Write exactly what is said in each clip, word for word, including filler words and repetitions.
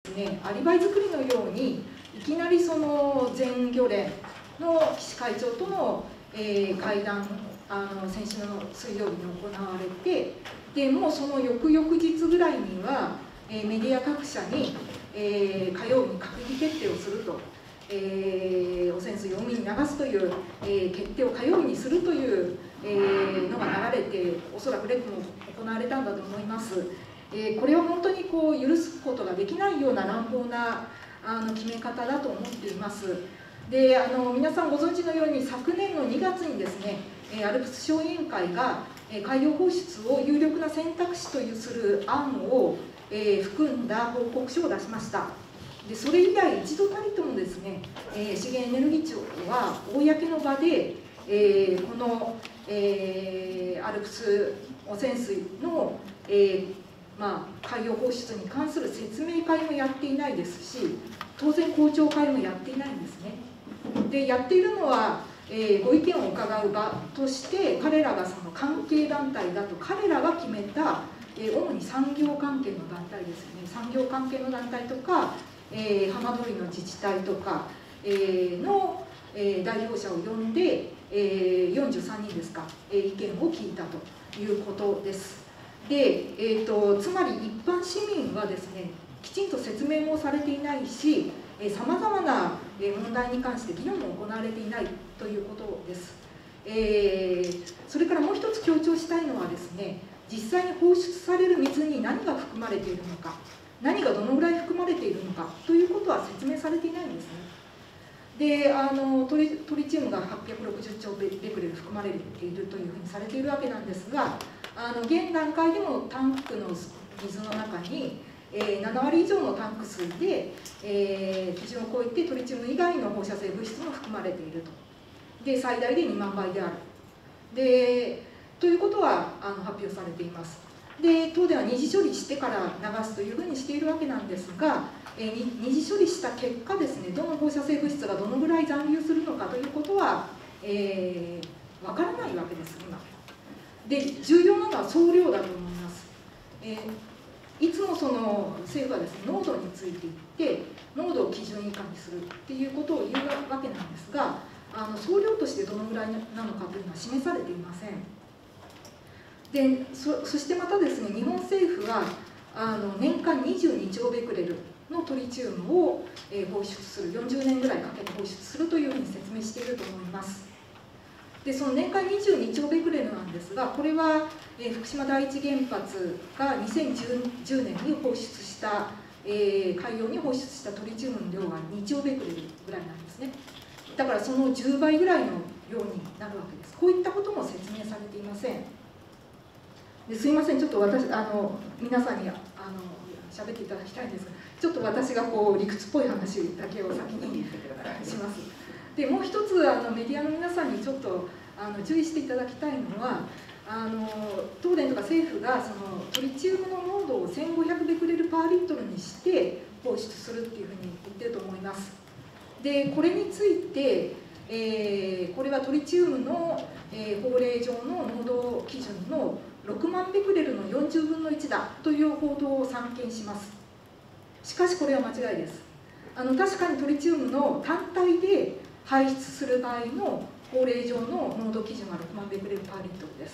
ね、アリバイ作りのようにいきなりその全漁連の岸会長との、えー、会談、あの先週の水曜日に行われて、でもうその翌々日ぐらいには、えー、メディア各社に、えー、火曜日に閣議決定をすると、えー、汚染水を海に流すという、えー、決定を火曜日にするという、えー、のが流れて、おそらくレクも行われたんだと思います。えー、これは本当にこう許すことができないような乱暴なあの決め方だと思っています。で、あの皆さんご存知のように昨年のにがつにですね、アルプス小委員会が海洋放出を有力な選択肢とする案を含んだ報告書を出しました。でそれ以来一度たりともですね、資源エネルギー庁は公の場でこのアルプス汚染水のまあ、海洋放出に関する説明会もやっていないですし、当然公聴会もやっていないんですね。でやっているのは、えー、ご意見を伺う場として彼らがその関係団体だと彼らが決めた、えー、主に産業関係の団体ですよね、産業関係の団体とか、えー、浜通りの自治体とか、えー、の、えー、代表者を呼んで、えー、よんじゅうさんにんですか、えー、意見を聞いたということです。で、えーと、つまり一般市民はですね、きちんと説明もされていないし、さまざまな問題に関して議論も行われていないということです。えー、それからもう一つ強調したいのはですね、実際に放出される水に何が含まれているのか、何がどのぐらい含まれているのかということは説明されていないんですね。であのトリ、トリチウムがはっぴゃくろくじゅっちょうベクレル含まれているというふうにされているわけなんですが、あの現段階でもタンクの水の中に、えー、ななわり以上のタンク水で、えー、基準を超えてトリチウム以外の放射性物質も含まれていると。で最大でにまんばいであるでということはあの発表されています。で東電は二次処理してから流すというふうにしているわけなんですが、えー、二次処理した結果ですね、どの放射性物質がどのぐらい残留するのかということは、えー、分からないわけです今。で重要なのは総量だと思います。えー、いつもその政府はですね、濃度について言って濃度を基準以下にするっていうことを言うわけなんですが、あの総量としてどのぐらいなのかというのは示されていません。で そ, そしてまたですね、日本政府はあの年間にじゅうにちょうベクレルのトリチウムを、えー、放出する、よんじゅうねんぐらいかけて放出するというふうに説明していると思います。でその年間にじゅうにちょうベクレルなんですが、これは、えー、福島第一原発がにせんじゅうねんに放出した、えー、海洋に放出したトリチウムの量がにちょうベクレルぐらいなんですね。だからそのじゅうばいぐらいの量になるわけです。こういったことも説明されていません。ですいません、ちょっと私あの皆さんにあの喋っていただきたいんですが、ちょっと私がこう理屈っぽい話だけを先にします。でもう一つあのメディアの皆さんにちょっとあの注意していただきたいのは、あの東電とか政府がそのトリチウムの濃度をせんごひゃくベクレルパーリットルにして放出するっていうふうに言ってると思います。でこれについて、えー、これはトリチウムの、えー、法令上の濃度基準のろくまんベクレルのよんじゅうぶんのいちだという報道を散見します。しかしこれは間違いです。あの確かにトリチウムの単体で排出する場合の法令上の濃度基準はろくまんベクレルパーリットルです。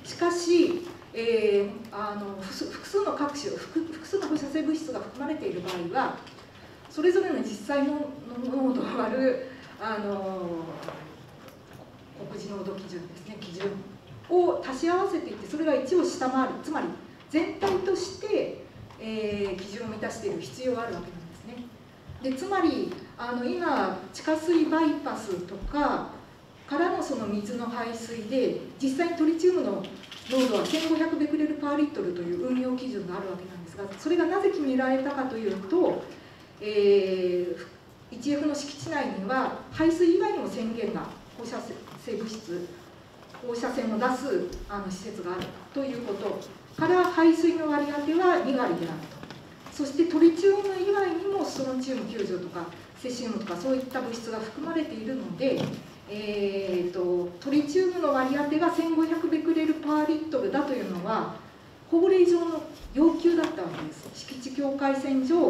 しかし、えー、あの複数の各種 複, 複数の放射性物質が含まれている場合は、それぞれの実際の濃度を割るあの告示濃度基準ですね、基準を足し合わせていって、それがいちを下回る、つまり全体として、えー、基準を満たしている必要があるわけなんですね。でつまりあの今地下水バイパスとかからのその水の排水で実際にトリチウムの濃度はせんごひゃくベクレルパーリットルという運用基準があるわけなんですが、それがなぜ決められたかというと、えー、イチエフ の敷地内には排水以外にも宣言が放射性物質放射線を出すあの施設があるということから排水の割り当てはにわりであると。そしてトリチウム以外にもストロンチウムきゅうじゅうとかセシウムとかそういった物質が含まれているので、えー、とトリチウムの割り当てがせんごひゃくベクレルパーリットルだというのは法令上の要求だったわけです。敷地境界線上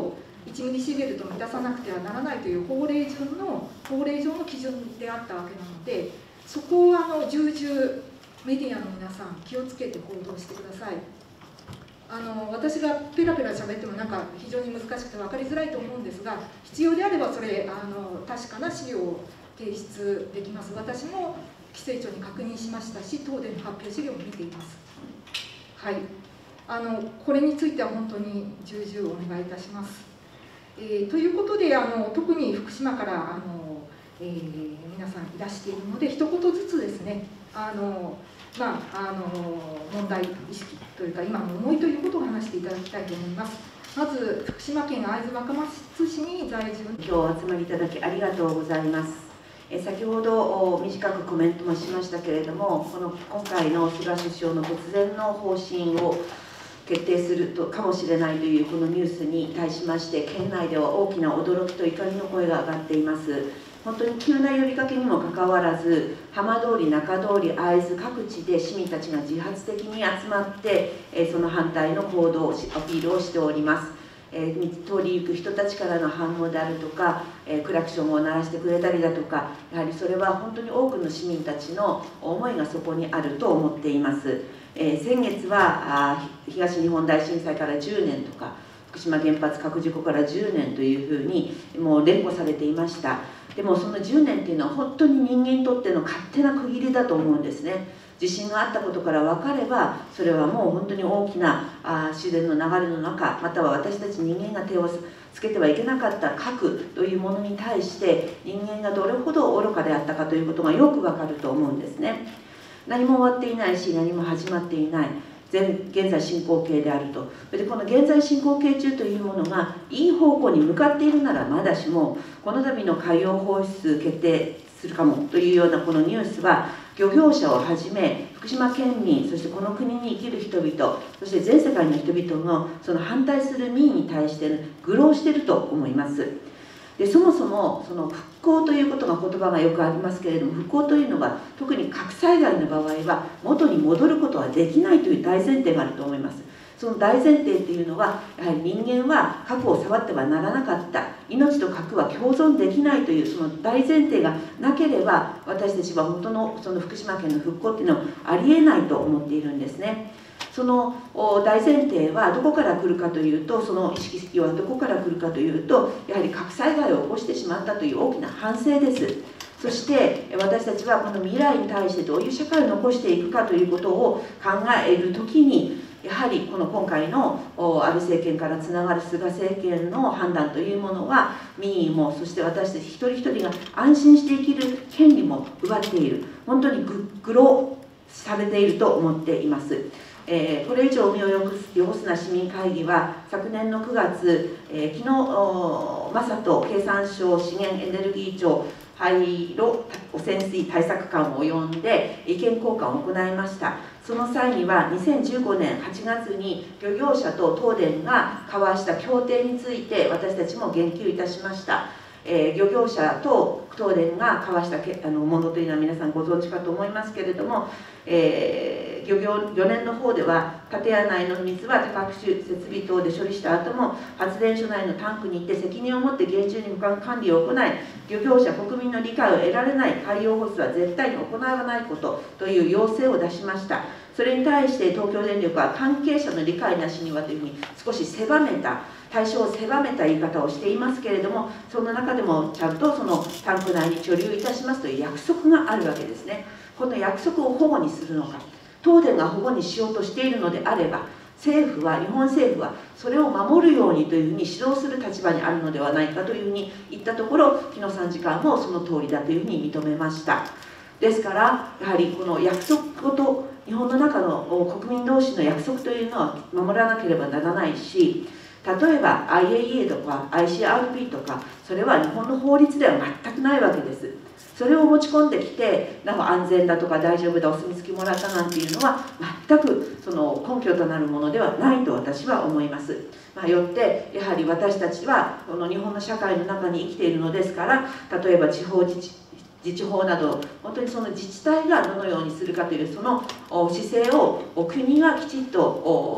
いちミリシーベルトを満たさなくてはならないという法令順の法令上の基準であったわけなので、そこをあの重々メディアの皆さん気をつけて行動してください。あの私がペラペラ喋ってもなんか非常に難しくて分かりづらいと思うんですが、必要であればそれあの確かな資料を提出できます。私も規制庁に確認しましたし、東電の発表資料も見ています。はい、あのこれについては本当に重々お願いいたします。えー、ということであの特に福島からあの、えー、皆さんいらしているので、一言ずつですね、あのまあ、あの問題意識というか今の思いということを話していただきたいと思います。まず福島県会津若松市に在住、 今日お集まりいただきありがとうございます。え先ほど短くコメントもしましたけれども、この今回の菅首相の突然の方針を決定するとかもしれないというこのニュースに対しまして、県内では大きな驚きと怒りの声が上がっています。本当に急な呼びかけにもかかわらず、浜通り、中通り、会津各地で市民たちが自発的に集まって、えその反対の行動をアピールをしております。え通り行く人たちからの反応であるとか、えクラクションを鳴らしてくれたりだとか、やはりそれは本当に多くの市民たちの思いがそこにあると思っています。え先月はあ東日本大震災からじゅうねんとか、福島原発核事故からじゅうねんというふうにもう連呼されていました。でもそのじゅうねんっていうのは本当に人間にとっての勝手な区切りだと思うんですね。地震があったことから分かれば、それはもう本当に大きなあ自然の流れの中、または私たち人間が手をつけてはいけなかった核というものに対して人間がどれほど愚かであったかということがよく分かると思うんですね。何も終わっていないし、何も始まっていない、現在進行形であると。でこの現在進行形中というものがいい方向に向かっているならまだしも、この度の海洋放出決定するかもというようなこのニュースは、漁業者をはじめ福島県民、そしてこの国に生きる人々、そして全世界の人々のその反対する民に対して愚弄していると思います。でそもそもその復興ということが言葉がよくありますけれども、復興というのは特に核災害の場合は元に戻ることはできないという大前提があると思います。その大前提っていうのは、やはり人間は核を触ってはならなかった、命と核は共存できないというその大前提がなければ、私たちは本当のその福島県の復興っていうのはありえないと思っているんですね。その大前提はどこから来るかというと、その意識はどこから来るかというと、やはり核災害を起こしてしまったという大きな反省です。そして私たちはこの未来に対してどういう社会を残していくかということを考えるときに、やはりこの今回の安倍政権からつながる菅政権の判断というものは、民意もそして私たち一人一人が安心して生きる権利も奪っている、本当に愚弄されていると思っています。えー、これ以上身を汚すな市民会議は昨年のくがつ、えー、昨日正人経産省資源エネルギー庁廃炉汚染水対策官を呼んで意見交換を行いました。その際にはにせんじゅうごねんはちがつに漁業者と東電が交わした協定について私たちも言及いたしました。えー、漁業者と東電が交わしたけあのものというのは皆さんご存知かと思いますけれども、えー、漁業よねんの方では建屋内の水は多角種設備等で処理した後も発電所内のタンクに行って責任を持って厳重に保管管理を行い、漁業者国民の理解を得られない海洋放出は絶対に行わないことという要請を出しました。それに対して東京電力は関係者の理解なしにはというふうに少し狭めた対象を狭めた言い方をしていますけれども、その中でもちゃんとそのタンク内に貯留いたしますという約束があるわけですね。この約束を保護にするのか、東電が保護にしようとしているのであれば、政府は日本政府はそれを守るようにというふうに指導する立場にあるのではないかというふうに言ったところ、日野参事官もその通りだというふうに認めました。ですからやはりこの約束と日本の中の国民同士の約束というのは守らなければならないし、例えば アイエーイーエー とか アイシーアールピー とか、それは日本の法律では全くないわけです。それを持ち込んできて、なんか安全だとか大丈夫だ、お墨付きもらったなんていうのは全くその根拠となるものではないと私は思います。まあ、よってやはり私たちはこの日本の社会の中に生きているのですから、例えば地方自治自治法など本当にその自治体がどのようにするかというその姿勢を国がきちっと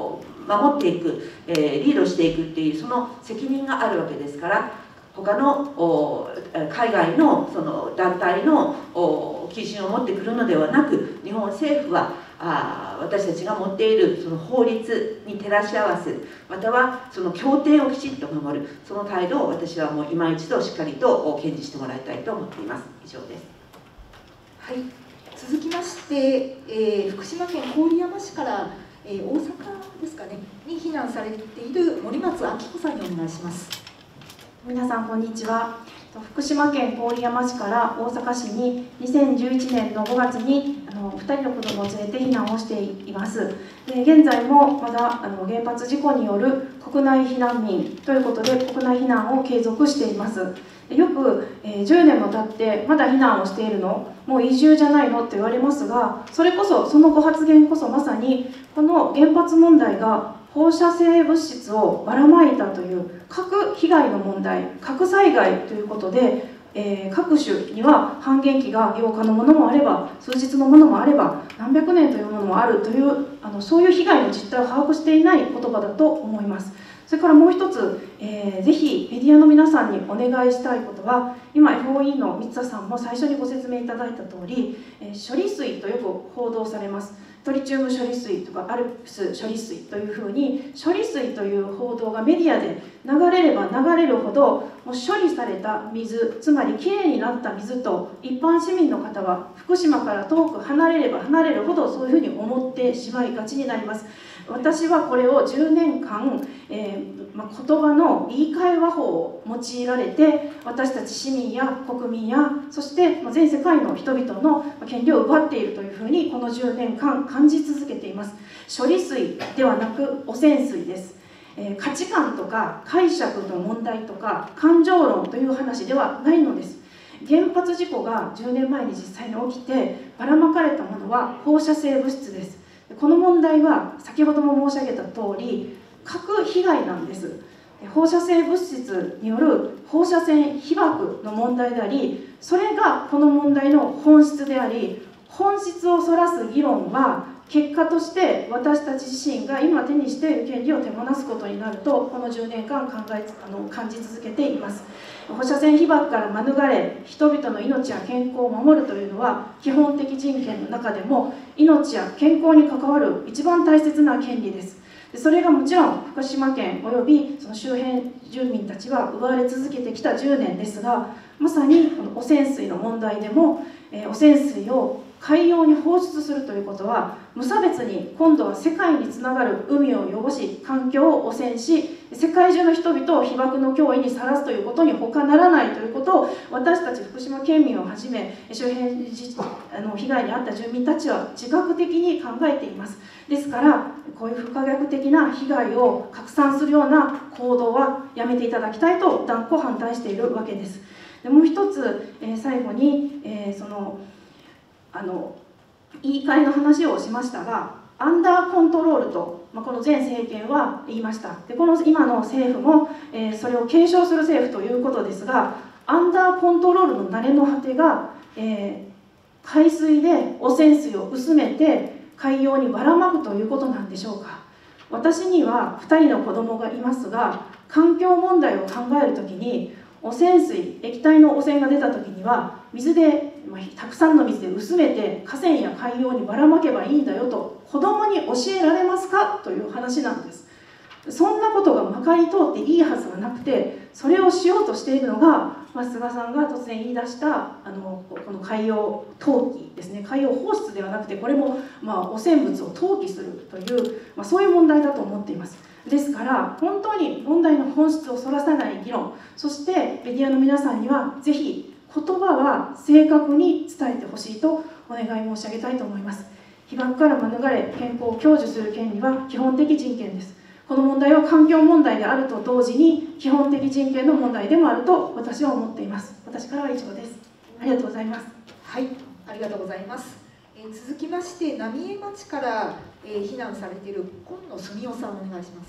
守っていく、えー、リードしていくっていうその責任があるわけですから、他の海外のその団体の基準を持ってくるのではなく、日本政府はあ私たちが持っているその法律に照らし合わせる、またはその協定をきちっと守る、その態度を私はもう今一度しっかりと堅持してもらいたいと思っています。以上です。 はい、続きまして、えー、福島県郡山市から、えー、大阪ですかねに避難されている森松明子さんにお願いします。 皆さんこんにちは。福島県郡山市から大阪市ににせんじゅういちねんのごがつにあのふたりの子どもを連れて避難をしています。で現在もまだあの原発事故による国内避難民ということで国内避難を継続しています。よく、えー、じゅうねんも経ってまだ避難をしているの、もう移住じゃないのって言われますが、それこそそのご発言こそまさにこの原発問題が放射性物質をばらまいたという核被害の問題、核災害ということで、えー、各種には半減期がようかのものもあれば数日のものもあれば何百年というものもあるというあのそういう被害の実態を把握していない言葉だと思います。それからもう一つ、えー、ぜひメディアの皆さんにお願いしたいことは、今 エフオーイー の三田さんも最初にご説明いただいた通り、えー、処理水とよく報道されます。トリチウム処理水とかアルプス処理水というふうに、処理水という報道がメディアで流れれば流れるほど、もう処理された水、つまりきれいになった水と一般市民の方は福島から遠く離れれば離れるほどそういうふうに思ってしまいがちになります。私はこれをじゅうねんかん、えーまあ、言葉の言い換え和法を用いられて、私たち市民や国民やそして全世界の人々の権利を奪っているというふうにこのじゅうねんかん感じ続けています。処理水ではなく汚染水です。えー、価値観とか解釈の問題とか感情論という話ではないのです。原発事故がじゅうねんまえに実際に起きてばらまかれたものは放射性物質です。この問題は先ほども申し上げた通り核被害なんです。放射性物質による放射線被曝の問題であり、それがこの問題の本質であり、本質をそらす議論は結果として私たち自身が今手にしている権利を手放すことになると、このじゅうねんかん考えあの感じ続けています。放射線被曝から免れ、人々の命や健康を守るというのは基本的人権の中でも命や健康に関わる一番大切な権利です。それがもちろん福島県およびその周辺住民たちは奪われ続けてきたじゅうねんですが、まさにこの汚染水の問題でも、えー、汚染水を海洋に放出するということは無差別に今度は世界につながる海を汚し、環境を汚染し、世界中の人々を被爆の脅威にさらすということに他ならないということを、私たち福島県民をはじめ周辺あの被害に遭った住民たちは自覚的に考えています。ですからこういう不可逆的な被害を拡散するような行動はやめていただきたいと断固反対しているわけです。でもう一つ、えー、最後に、えー、そのあの言い換えの話をしましたが、アンダーコントロールと、まあ、この前政権は言いました。でこの今の政府も、えー、それを継承する政府ということですが、アンダーコントロールの慣れの果てが、えー、海水で汚染水を薄めて海洋にばらまくということなんでしょうか。私にはふたりの子供がいますが、環境問題を考えるときに汚染水、液体の汚染が出たときには水で、まあ、たくさんの水で薄めて河川や海洋にばらまけばいいんだよと子供に教えられますかという話なんです。そんなことがまかり通っていいはずがなくて、それをしようとしているのが、まあ、菅さんが突然言い出したあのこの海洋投棄ですね。海洋放出ではなくて、これもまあ汚染物を投棄するという、まあ、そういう問題だと思っています。ですから本当に問題の本質をそらさない議論、そしてメディアの皆さんにはぜひ言葉は正確に伝えてほしいとお願い申し上げたいと思います。被爆から免れ健康を享受する権利は基本的人権です。この問題は環境問題であると同時に基本的人権の問題でもあると私は思っています。私からは以上です。ありがとうございます。 はい、ありがとうございます。えー、続きまして浪江町から、えー、避難されている今野澄夫さん、お願いします。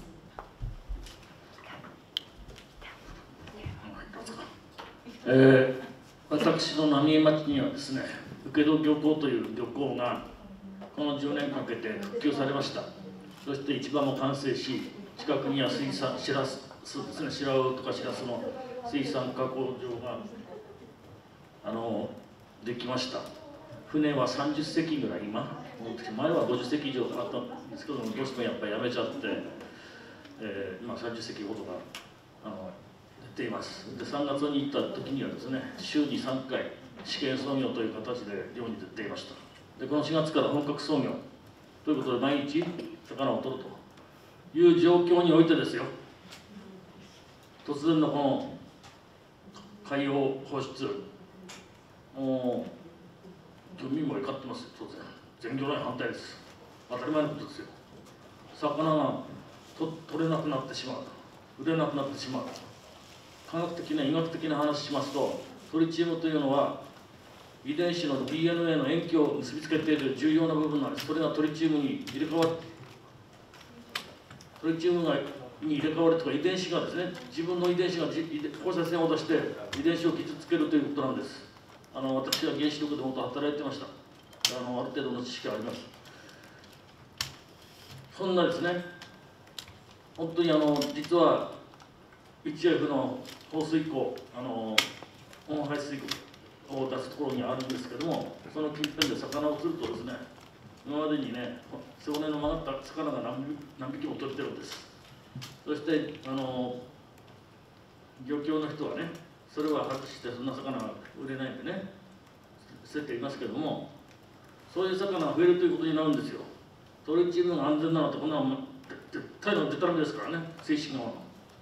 えー、私の浪江町にはですね、請戸漁港という漁港がこのじゅうねんかけて復旧されました。 そして市場も完成し、近くには水産しらすですね、白魚とかしらすの水産加工場があのできました。船はさんじゅっせきぐらい、今前はごじゅっせき以上あったんですけども、どうしてもやっぱりやめちゃって、えーまあ、さんじゅっせきほどがあの出ています。でさんがつに行った時にはですね、週にさんかい試験操業という形で漁に出ていました。でこのしがつから本格操業ということで、毎日魚を取るという状況においてですよ、突然のこの海洋放出、もう漁民も怒ってますよ、当然。全漁連反対です。当たり前のことですよ。魚がと取れなくなってしまう、売れなくなってしまう。科学的な医学的な話しますと、トリチウムというのは遺伝子の ディーエヌエー の塩基を結びつけている重要な部分なんです。それがトリチウムに入れ替わる、トリチウムがに入れ替わるとか、遺伝子がですね、自分の遺伝子が放射線を出して遺伝子を傷つけるということなんです。あの私は原子力でもっと働いてました。あのある程度の知識があります。そんなですね、本当にあの実は エイチエフ の放水口、あの温排水口を出すところにあるんですけども、その近辺で魚を釣るとですね、今までにね、背骨の曲がった魚が 何, 何匹も取れてるんです。そしてあの漁協の人はね、それは白してそんな魚が売れないんでね、捨てていますけども、そういう魚が増えるということになるんですよ。トリチウムが安全なのって、こんなの絶対のデタラメですからね、水深側の。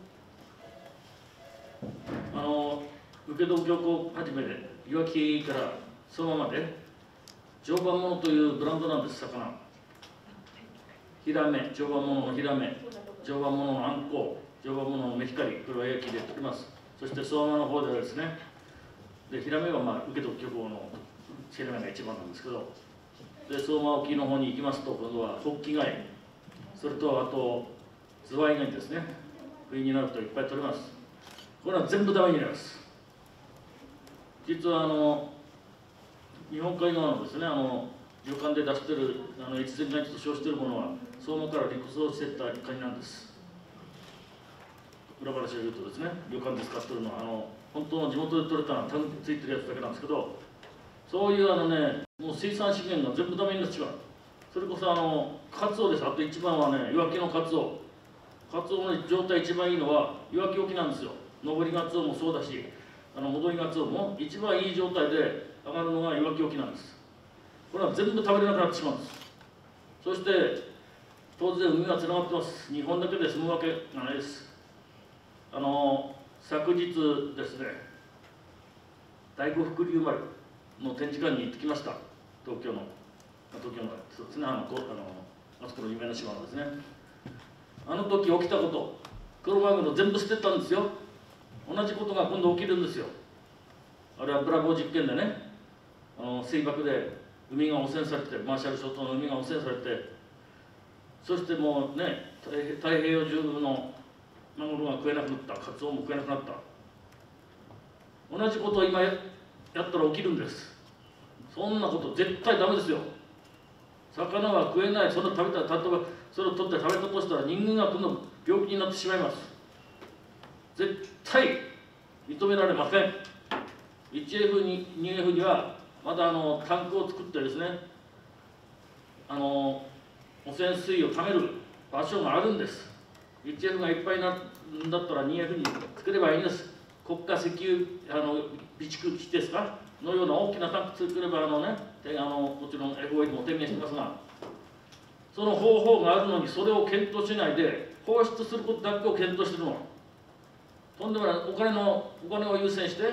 あの請戸漁港はじめで、いわきからそのままで、常磐ものというブランドなんです、魚。ヒラメ、常磐もののヒラメ、常磐もののあんこう、常磐もののメヒカリ、これは焼きで取ります。そして相馬の方ではですね、でヒラメはまあ請戸漁港のヒラメが一番なんですけど、で相馬沖の方に行きますと、今度はホッキ貝、それとあとズワイ貝ですね、冬になるといっぱい取れます。これは全部ダメになります。実はあの日本海側のですね、あの旅館で出してるあの越前ガニと称しているものは、相馬から陸送していったカニなんです。裏話を言うとですね、旅館で使ってるのはあの本当の地元で取れたのはタグについてるやつだけなんですけど、そういうあのね、もう水産資源が全部ダメになっちまう。それこそあのカツオです。あと一番はね、いわきのカツオ。カツオの状態一番いいのはいわき沖なんですよ。上りガツオもそうだし、あの戻りガツオも一番いい状態で上がるのがいわき沖なんです。これは全部食べれなくなってしまうんです。そして当然海がつながってます。日本だけで済むわけがないです。あの昨日ですね、第五福竜丸の展示館に行ってきました。東京の東京のそうですね、あのあのあそこの有名な島のですね、あの時起きたこと、クロマグロ全部捨てたんですよ。同じことが今度起きるんですよ。あれはブラボー実験でね、あの水爆で海が汚染されて、マーシャル諸島の海が汚染されて、そしてもうね、太平洋中のマグロが食えなくなった、カツオも食えなくなった。同じことを今やったら起きるんです。そんなこと絶対ダメですよ。魚は食えない、それを食べたら、例えばそれを取って食べたとしたら人間が今度病気になってしまいます。絶対認められません。いちエフ、にエフ にはまだあのタンクを作ってですね、あの汚染水をためる場所があるんです。いちエフ がいっぱいになるんだったら にエフ に作ればいいんです。国家石油あの備蓄基地ですかのような大きなタンク作ればあのね、あのもちろん エフオー でも提言してますが、その方法があるのにそれを検討しないで放出することだけを検討しているのはとんでもない。お金のお金を優先して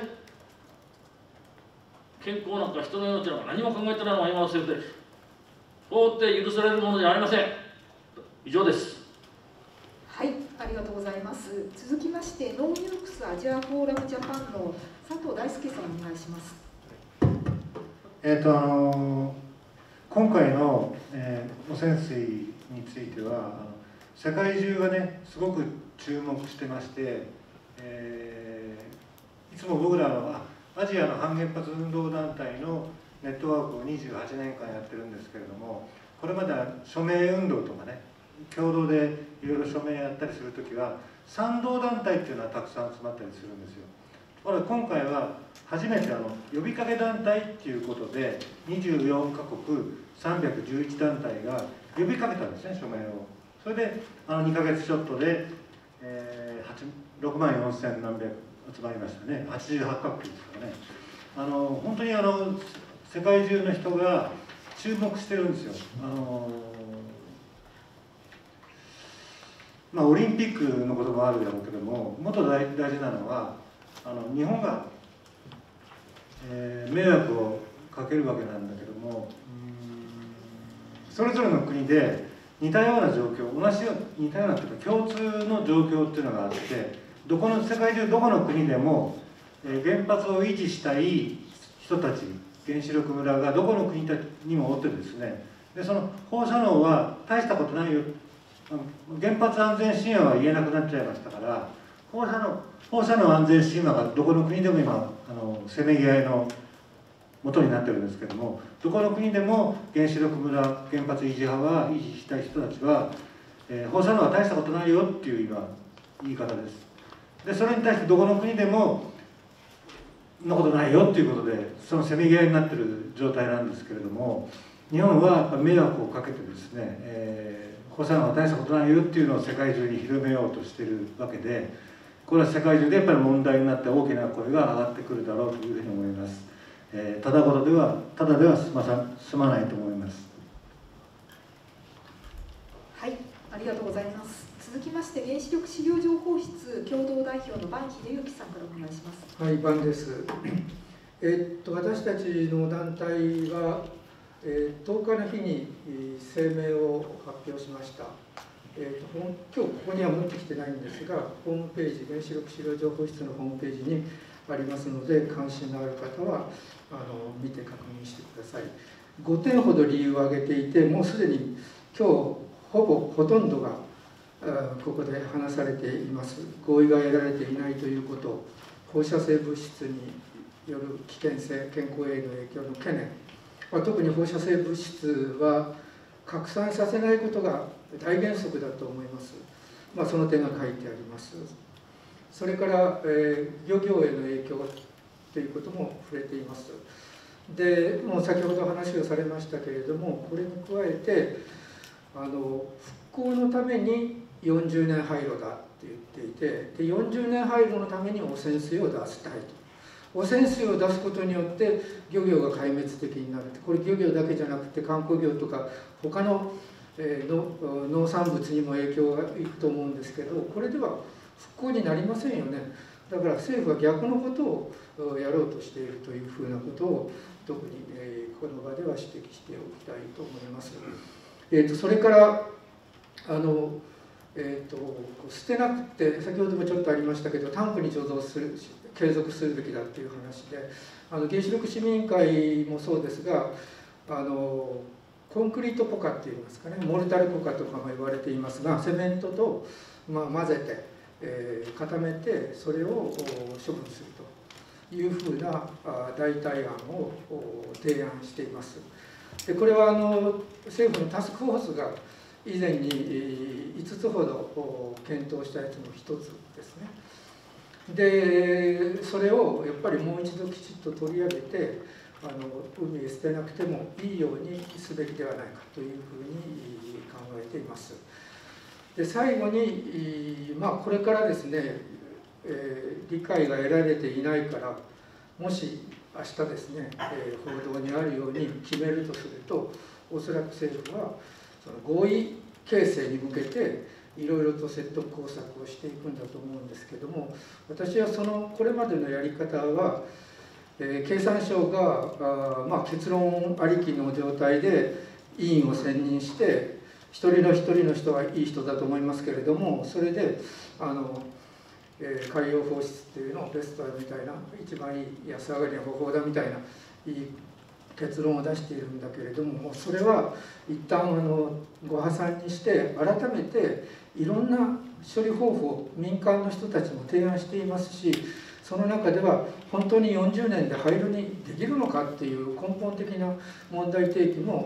健康なんか人の命なんか何も考えてないのが今の政府です。到底許されるものじゃありません。以上です。 はい、ありがとうございます。続きましてノーミルクスアジアフォーラムジャパンの佐藤大輔さんお願いします。 えっとあの今回の、えー、汚染水についてはあの世界中がねすごく注目してまして、えー、いつも僕らのあアジアの反原発運動団体のネットワークをにじゅうはちねんかんやってるんですけれども、これまでは署名運動とかね共同でいろいろ署名やったりするときは賛同団体っていうのはたくさん集まったりするんですよ。これ今回は初めてあの呼びかけ団体っていうことでにじゅうよんカ国さんびゃくじゅういち団体が呼びかけたんですね、署名を。それであのにかげつちょっとで、えー、ろくまんよんせんなんびゃく集まりましたね。はちじゅうはちカ国ですからね。あの本当にあの世界中の人が注目してるんですよ。あのまあ、オリンピックのこともあるだろうけども、もっと大事なのはあの日本が、えー、迷惑をかけるわけなんだけども、それぞれの国で似たような状況、同じよう似たようなというか共通の状況っていうのがあって、どこの世界中どこの国でも、えー、原発を維持したい人たち、原子力村がどこの国にもおってですね、でその放射能は大したことないよ、原発安全神話は言えなくなっちゃいましたから、放射能放射能安全神話がどこの国でも今あのせめぎ合いの元になってるんですけども、どこの国でも原子力村原発維持派は維持したい人たちは、えー、放射能は大したことないよっていう今言い方です。でそれに対してどこの国でもそんなことないよっていうことでそのせめぎ合いになってる状態なんですけれども、日本は迷惑をかけてですね、えー、放射能は大したことないよっていうのを世界中に広めようとしているわけで、これは世界中でやっぱり問題になって大きな声が上がってくるだろうというふうに思います。えー、ただごとではただでは済まさ済まないと思います。 はい、ありがとうございます。続きまして原子力資料情報室共同代表の坂秀之さんからお願いします。 はい、坂です。えっと私たちの団体は、えー、とおかの日に声明を発表しました。えー、と今日ここには持ってきてないんですが、ホームページ原子力資料情報室のホームページにありますので、関心のある方はあの見て確認してください。ごてんほど理由を挙げていて、もうすでに今日ほぼほとんどがここで話されています。合意が得られていないということ、放射性物質による危険性、健康への影響の懸念、まあ、特に放射性物質は拡散させないことが大原則だと思います。まあ、その点が書いてあります。それから、えー、漁業への影響ということも触れています。で、もう先ほど話をされましたけれども、これに加えてあの復興のためによんじゅうねん廃炉だって言っていて、でよんじゅうねん廃炉のために汚染水を出したいと。汚染水を出すことによって漁業が壊滅的になる。これ漁業だけじゃなくて観光業とか他の、えー、の農産物にも影響がいくと思うんですけど、これでは復興になりませんよね。だから政府は逆のことをやろうとしているというふうなことを特に、えー、この場では指摘しておきたいと思います。えー、とそれからあの、えー、と捨てなくて、先ほどもちょっとありましたけど、タンクに貯蔵する継続するべきだという話で、あの原子力市民委員会もそうですが、あのコンクリートポカっていいますかね、モルタルポカとかも言われていますが、セメントと、まあ、混ぜて、えー、固めてそれを処分するというふうな代替案を提案しています。でこれはあの政府のタスクフォースが以前にいつつほど検討したやつの一つですね。でそれをやっぱりもう一度きちっと取り上げて、あの海へ捨てなくてもいいようにすべきではないかというふうに考えています。で最後に、まあ、これからですね、えー、理解が得られていないから、もし明日ですね、えー、報道にあるように決めるとすると、おそらく政府はその合意形成に向けていろいろと説得工作をしていくんだと思うんですけども、私はそのこれまでのやり方は、えー、経産省があ、まあ、結論ありきの状態で委員を選任して、一人の一人の人はいい人だと思いますけれども、それであの、えー、海洋放出っていうのをベストだみたいな、一番いい安上がりの方法だみたいないい結論を出しているんだけれども、もうそれは一旦あのご破産にして、改めていろんな処理方法、民間の人たちも提案していますし、その中では本当によんじゅうねんで廃炉にできるのかっていう根本的な問題提起も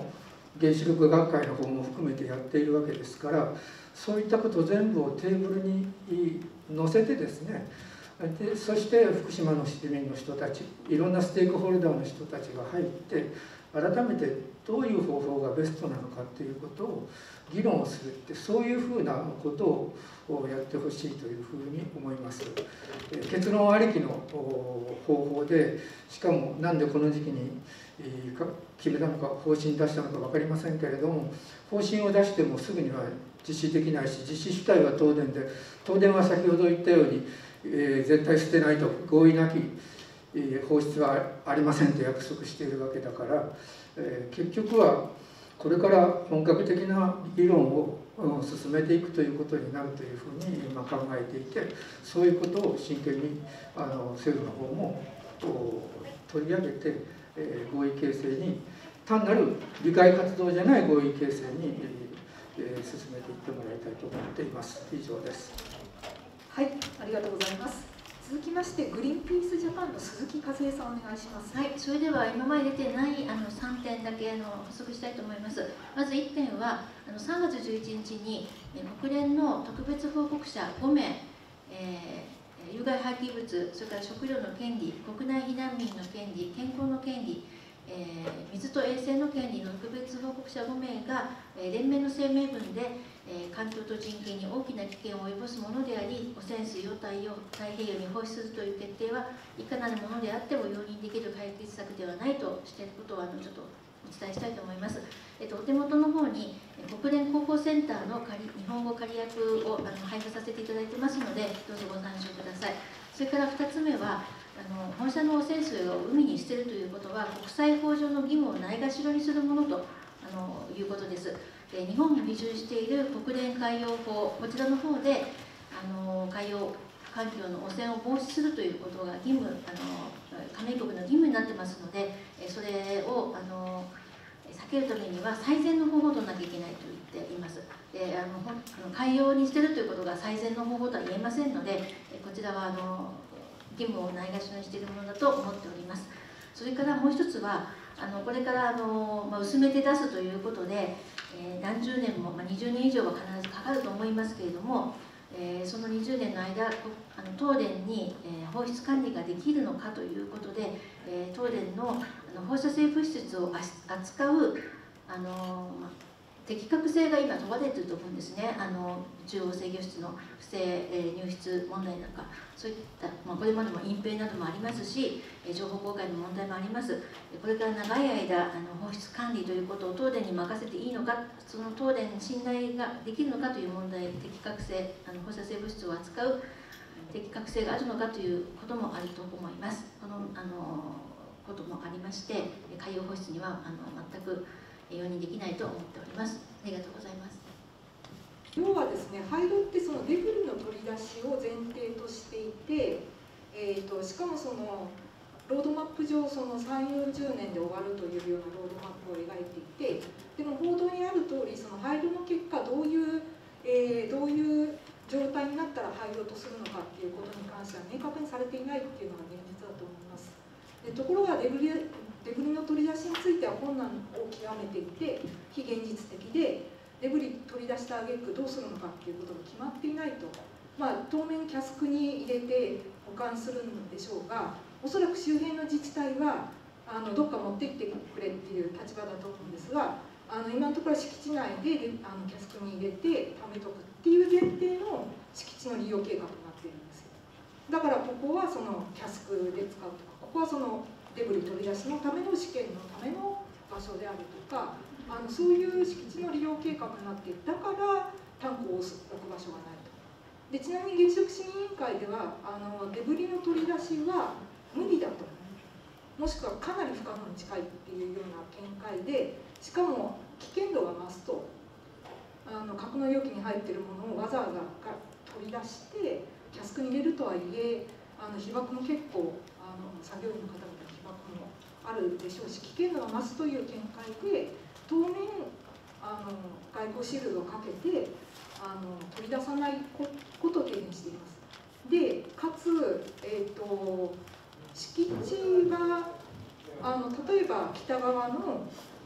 原子力学会の方も含めてやっているわけですから、そういったこと全部をテーブルに載せてですね、でそして福島の市民の人たち、いろんなステークホルダーの人たちが入って、改めてどういう方法がベストなのかということを議論をするって、そういうふうなことをやってほしいというふうに思います。結論ありきの方法で、しかもなんでこの時期に決めたのか、方針出したのか分かりませんけれども、方針を出してもすぐには実施できないし、実施主体は東電で、東電は先ほど言ったように、えー、絶対捨てないと、合意なき放出はありませんと約束しているわけだから、えー、結局はこれから本格的な議論を進めていくということになるというふうに今考えていて、そういうことを真剣にあの政府の方も取り上げて、えー、合意形成に、単なる理解活動じゃない合意形成に、えー、進めていってもらいたいと思っています。以上です。 はい、ありがとうございます。続きましてグリーンピースジャパンの鈴木和恵さん、お願いします。 はい、それでは今まで出てないあのさんてんだけあの補足したいと思います。まずいってんはあのさんがつじゅういちにちにえ国連の特別報告者ごめい、えー、有害廃棄物、それから食料の権利、国内避難民の権利、健康の権利、えー、水と衛生の権利の特別報告者ごめいが、えー、連盟の声明文で、えー、環境と人権に大きな危険を及ぼすものであり、汚染水を太陽太平洋に放出するという決定はいかなるものであっても容認できる解決策ではないとしていることをあのちょっとお伝えしたいと思います。えっと、お手元の方に国連広報センターの仮日本語仮訳をあの配布させていただいてますので、どうぞご参照ください。それからふたつめは、あの本社の汚染水を海に捨てるということは国際法上の義務をないがしろにするものとあのいうことです。で日本も批准している国連海洋法、こちらの方であの海洋環境の汚染を防止するということが義務、あの加盟国の義務になってますので、それをあの避けるためには最善の方法を取らなきゃいけないと言っています。であの海洋に捨てるということが最善の方法とは言えませんので、こちらはあの義務をないがしろにしているものだと思っております。それからもう一つは、あのこれからあの、まあ、薄めて出すということで、えー、何十年も、まあ、にじゅうねん以上は必ずかかると思いますけれども、えー、そのにじゅうねんの間、あの東電に、えー、放出管理ができるのかということで、えー、東電のあの放射性物質を扱うあの、まあ適格性が今問われていると思うんですね。あの中央制御室の不正入室問題なんか、そういった、まあ、これまでも隠蔽などもありますし、情報公開の問題もあります。これから長い間あの放出管理ということを東電に任せていいのか、その東電に信頼ができるのかという問題、適格性、あの放射性物質を扱う適格性があるのかということもあると思います。このあのこともありまして、海洋放出にはあの全く容認できないと思っております。ありがとうございます。 要はですね、廃炉ってそのデブリの取り出しを前提としていて、えー、としかもそのロードマップ上そのさんじゅう、よんじゅうねんで終わるというようなロードマップを描いていて、でも報道にある通り、その廃炉の結果どういう、えー、どういう状態になったら廃炉とするのかっていうことに関しては明確にされていないっていうのが現実だと思います。でところがデブリデブリの取り出しについては困難を極めていて、非現実的で、デブリ取り出した挙句どうするのかっていうことが決まっていないと、まあ、当面キャスクに入れて保管するんでしょうが、おそらく周辺の自治体はあのどっか持ってきてくれっていう立場だと思うんですが、あの今のところは敷地内であのキャスクに入れて貯めとくっていう前提の敷地の利用計画になっているんですよ。だからここはそのキャスクで使うとか、ここはそのデブリ取り出しのための試験のための場所であるとか、あのそういう敷地の利用計画になっている。だからタンクを置く場所がないと。でちなみに原子力審議委員会ではあのデブリの取り出しは無理だと、もしくはかなり不可能に近いっていうような見解で、しかも危険度が増すと、あの格納容器に入っているものをわざわざ取り出してキャスクに入れるとはいえ、あの被曝も結構あの作業員の方々の被曝もあるでしょうし、危険度が増すという見解で当面あの外交シールドをかけてあの取り出さないことを提言しています。でかつ、えーと、敷地があの例えば北側の、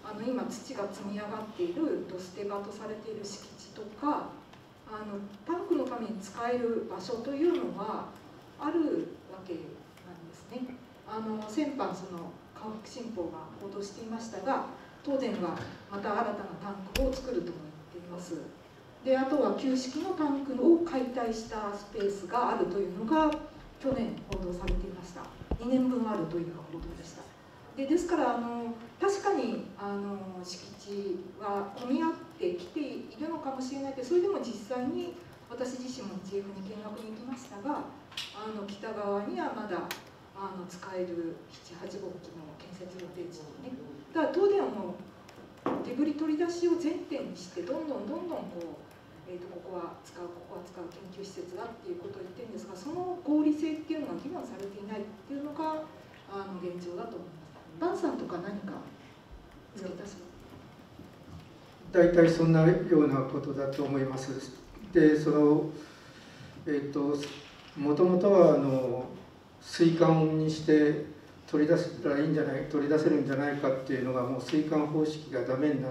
あの今土が積み上がっていると捨て場とされている敷地とかあのタンクのために使える場所というのはあるわけなんですね。あの先般その河北新報が報道していましたが、東電はまた新たなタンクを作るとも言っています。であとは旧式のタンクを解体したスペースがあるというのが去年報道されていました。にねんぶんあるという報道でした。でですからあの確かにあの敷地は混み合ってきているのかもしれないけど、それでも実際に私自身も ジェイエフ に見学に行きましたが、あの北側にはまだあの使えるなな、はちごうきの建設予定地にね。だから東電はもうデブリ取り出しを前提にしてどんどんどんどんこう、えー、とここは使うここは使う研究施設だっていうことを言ってるんですが、その合理性っていうのが議論されていないっていうのがあの現状だと思います。バンさんとか何か付け足す？ 大体そんなようなことだと思います。でそのえっ、ー、ともともとはあの水管にして取り出せたらいいんじゃない取り出せるんじゃないかっていうのがもう水管方式がダメになって、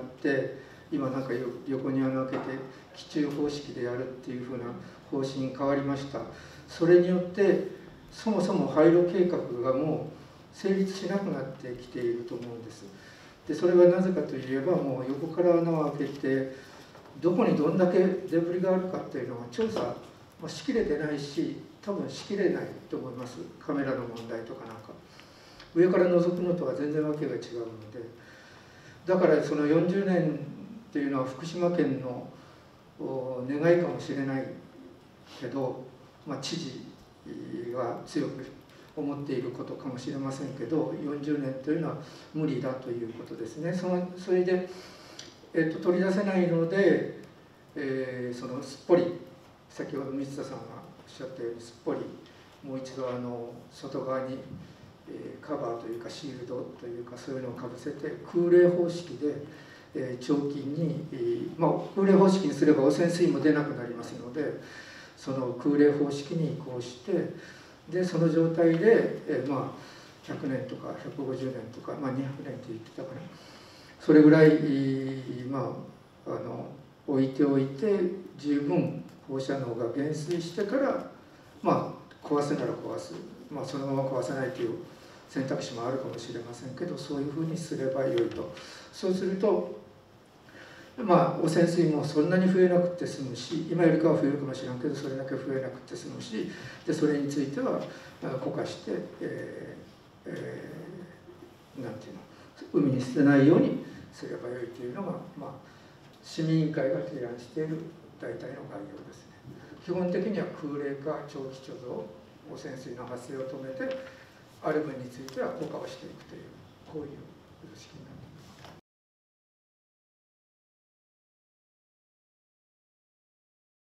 今なんか横に穴開けて気中方式でやるっていうふうな方針に変わりました。それによってそもそも廃炉計画がもう成立しなくなってきていると思うんです。でそれはなぜかといえば、もう横から穴を開けてどこにどんだけデブリがあるかっていうのは調査しきれてないし、多分しきれないと思います。カメラの問題とかなんか上から覗くのとは全然わけが違うので、だからそのよんじゅうねんっていうのは福島県の願いかもしれないけど、まあ、知事が強く思っていることかもしれませんけど、よんじゅうねんというのは無理だということですね。そのそれで、えっと、取り出せないので、えー、そのすっぽり先ほど水田さんがおっしゃったようにすっぽりもう一度あの外側に、えー、カバーというかシールドというかそういうのをかぶせて空冷方式で、えー、長期に、えーまあ、空冷方式にすれば汚染水も出なくなりますので、その空冷方式に移行して、でその状態で、えー、まあひゃくねんとかひゃくごじゅうねんとか、まあ、にひゃくねんって言ってたかな、それぐらい、まあ、あの置いておいて十分放射能が減衰してから、まあ、壊すなら壊す、まあ、そのまま壊さないという選択肢もあるかもしれませんけど、そういうふうにすればよいと。そうするとまあ汚染水もそんなに増えなくて済むし、今よりかは増えるかもしれないけどそれだけ増えなくて済むし、でそれについては固化して、えーえー、なんていうの海に捨てないようにすればよいというのが、まあ、市民委員会が提案している大体の概要ですね。基本的には空冷化長期貯蔵、汚染水の発生を止めてある分については固化をしていくという、こういう図式になっています。